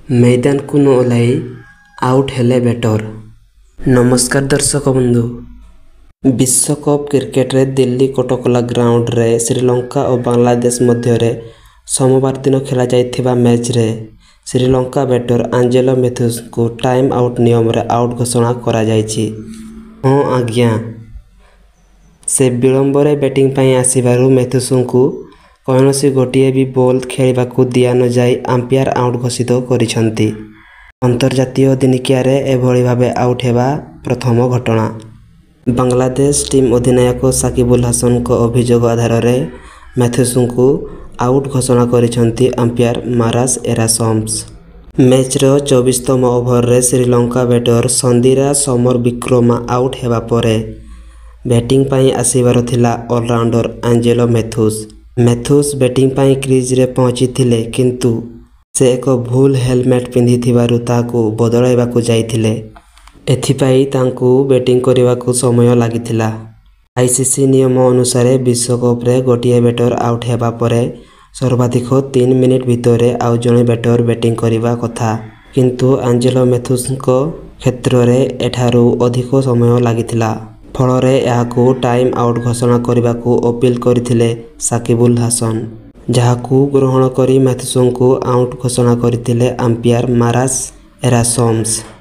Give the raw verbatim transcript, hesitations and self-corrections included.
मैदान को न ओह्लाई आउट हेले बेटर। नमस्कार दर्शक बंधु। विश्वकप क्रिकेट रे दिल्ली कोटकला ग्राउंड रे श्रीलंका और बांग्लादेश मध्य रे सोमवार दिन खेला जाइथिबा मैच रे श्रीलंका बैटर एंजेलो मैथ्यूज को टाइम आउट नियम रे आउट घोषणा करा जायछि। हाँ आज्ञा, से विलंब रे बैटिंग पई आसीबारु मैथ्यूज को कौनसी गोटिए भी बॉल खेलिबाकू दिया न जाई अंपायर आउट घोषित करिसंती। अंतर्जातीय दिनिकिया रे एभଳି भाबे आउट हेबा प्रथम घटना। बांग्लादेश टीम अधिनायक साकिबुल हासन को अभियोग आधार रे मैथ्यूज को आउट घोषणा करिसंती अंपायर मारास एरासम्स। मैच रो चौबीसतम ओभर रे Sri Lanka batter Sadeera Samarawickrama out हेबा परे बैटिंग पई आसीबार थिला all-rounder Angelo Mathews. Mathews batting पई क्रीज रे पहुंची थिले किंतु से एक भूल हेलमेट पिंधि थिबारु ताकू बदलाइबाकू जाइथिले। एथिपाई तांकू बैटिंग करिबाकू समय लागिथिला। आईसीसी नियम अनुसार विश्वकप रे गोटिए बैटर आउट हेबा परे सर्वाधिक तीन मिनिट भितरे आउ जणे बैटर बैटिंग करिबा कथा, किंतु एंजेलो मैथ्यूज को क्षेत्र रे एठारू अधिक समय लागिथिला। फलरे याकू टाइम आउट घोषणा करिबाकू अपील करिथिले साकिबुल हासन, जहाकू ग्रहण करी मैथ्यूज को आउट घोषणा करिथिले अंपायर मारास एरासम्स।